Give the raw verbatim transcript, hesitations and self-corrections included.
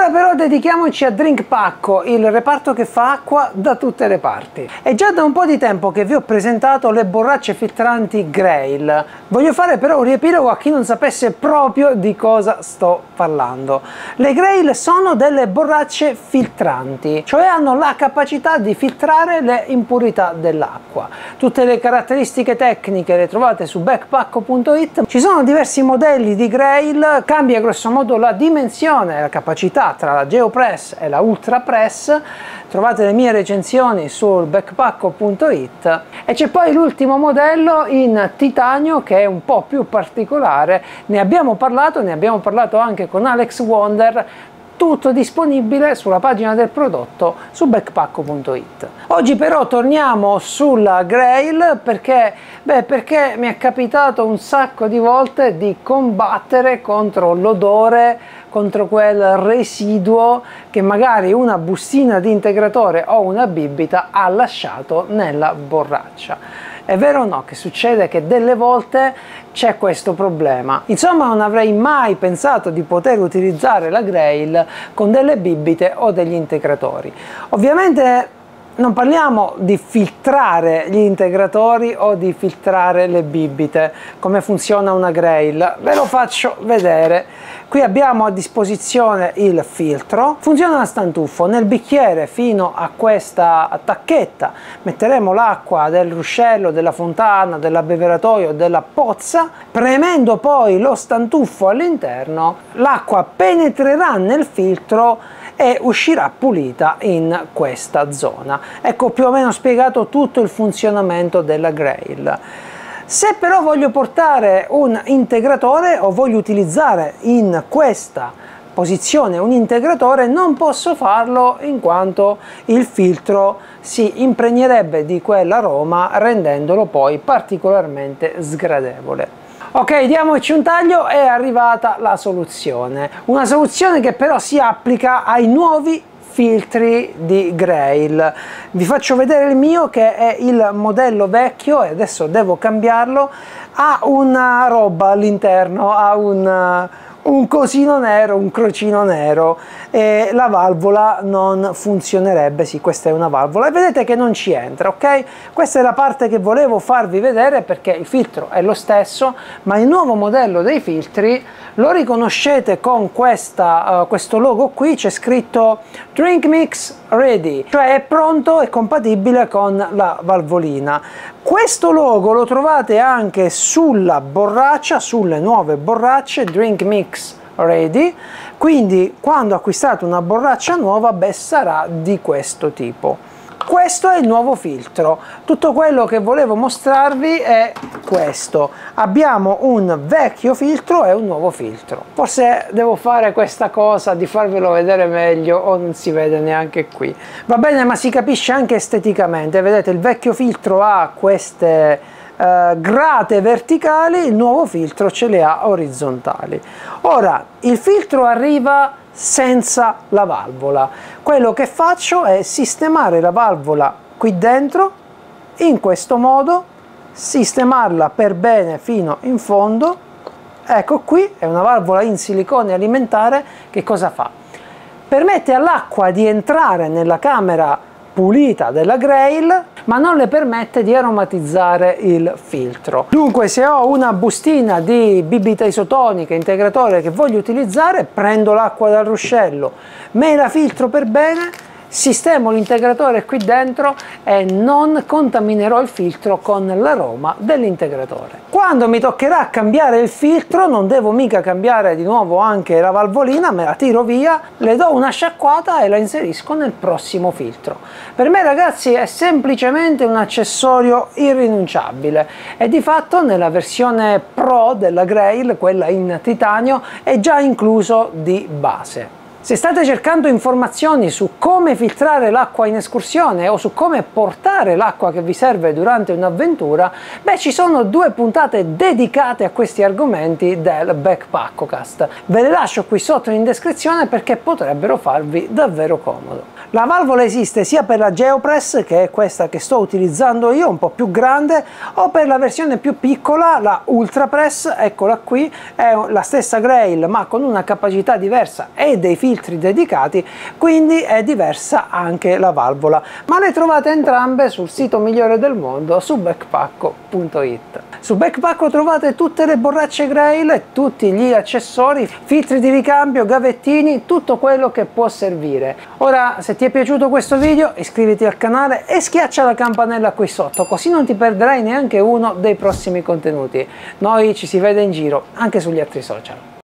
Ora però dedichiamoci a Drink Pacco, il reparto che fa acqua da tutte le parti. È già da un po' di tempo che vi ho presentato le borracce filtranti Grail. Voglio fare però un riepilogo a chi non sapesse proprio di cosa sto parlando. Le Grail sono delle borracce filtranti, cioè hanno la capacità di filtrare le impurità dell'acqua. Tutte le caratteristiche tecniche le trovate su backpacco punto it. Ci sono diversi modelli di Grail, cambia grosso modo la dimensione e la capacità tra la Geopress e la Ultra Press. Trovate le mie recensioni sul backpacco punto it e c'è poi l'ultimo modello in titanio che è un po' più particolare. Ne abbiamo parlato, ne abbiamo parlato anche con Alex Wonder. Tutto disponibile sulla pagina del prodotto su backpacco punto it. Oggi però torniamo sulla Grail perché, beh, perché mi è capitato un sacco di volte di combattere contro l'odore, contro quel residuo che magari una bustina di integratore o una bibita ha lasciato nella borraccia. È vero o no che succede che delle volte c'è questo problema? Insomma, non avrei mai pensato di poter utilizzare la Grail con delle bibite o degli integratori. Ovviamente non parliamo di filtrare gli integratori o di filtrare le bibite, come funziona una Grail. Ve lo faccio vedere. Qui abbiamo a disposizione il filtro, funziona a stantuffo. Nel bicchiere fino a questa tacchetta metteremo l'acqua del ruscello, della fontana, dell'abbeveratoio, della pozza. Premendo poi lo stantuffo all'interno, l'acqua penetrerà nel filtro e uscirà pulita in questa zona. Ecco più o meno spiegato tutto il funzionamento della Grail. Se però voglio portare un integratore o voglio utilizzare in questa posizione un integratore, non posso farlo in quanto il filtro si impregnerebbe di quell'aroma rendendolo poi particolarmente sgradevole. Ok, diamoci un taglio, è arrivata la soluzione. Una soluzione che però si applica ai nuovi filtri di Grail. Vi faccio vedere il mio che è il modello vecchio e adesso devo cambiarlo. Ha una roba all'interno, ha un, un cosino nero, un crocino nero e la valvola non funzionerebbe. Sì, questa è una valvola e vedete che non ci entra, ok? Questa è la parte che volevo farvi vedere perché il filtro è lo stesso, ma il nuovo modello dei filtri lo riconoscete con questa, uh, questo logo qui, c'è scritto Drink Mix Ready, cioè è pronto e compatibile con la valvolina. Questo logo lo trovate anche sulla borraccia, sulle nuove borracce Drink Mix Ready, quindi quando acquistate una borraccia nuova, beh, sarà di questo tipo. Questo è il nuovo filtro. Tutto quello che volevo mostrarvi è questo. Abbiamo un vecchio filtro e un nuovo filtro. Forse devo fare questa cosa di farvelo vedere meglio o non si vede neanche qui. Va bene, ma si capisce anche esteticamente. Vedete, il vecchio filtro ha queste eh, grate verticali, il nuovo filtro ce le ha orizzontali. Ora, il filtro arriva senza la valvola. Quello che faccio è sistemare la valvola qui dentro in questo modo, sistemarla per bene fino in fondo. Ecco, qui è una valvola in silicone alimentare. Che cosa fa? Permette all'acqua di entrare nella camera pulita della Grail, ma non le permette di aromatizzare il filtro. Dunque, se ho una bustina di bibita isotonica integratore che voglio utilizzare, prendo l'acqua dal ruscello, me la filtro per bene, sistemo l'integratore qui dentro e non contaminerò il filtro con l'aroma dell'integratore. Quando mi toccherà cambiare il filtro non devo mica cambiare di nuovo anche la valvolina, me la tiro via, le do una sciacquata e la inserisco nel prossimo filtro. Per me, ragazzi, è semplicemente un accessorio irrinunciabile e di fatto nella versione Pro della Grail, quella in titanio, è già incluso di base. Se state cercando informazioni su come filtrare l'acqua in escursione o su come portare l'acqua che vi serve durante un'avventura, beh, ci sono due puntate dedicate a questi argomenti del BackPackoCast. Ve le lascio qui sotto in descrizione perché potrebbero farvi davvero comodo. La valvola esiste sia per la Geopress, che è questa che sto utilizzando io, un po' più grande, o per la versione più piccola, la Ultra Press. Eccola qui, è la stessa Grail ma con una capacità diversa e dei filtri filtri dedicati, quindi è diversa anche la valvola, ma le trovate entrambe sul sito migliore del mondo, su backpacko punto it. Su Backpacko trovate tutte le borracce Grail e tutti gli accessori, filtri di ricambio, gavettini, tutto quello che può servire. Ora, se ti è piaciuto questo video, iscriviti al canale e schiaccia la campanella qui sotto, così non ti perderai neanche uno dei prossimi contenuti. Noi ci si vede in giro, anche sugli altri social.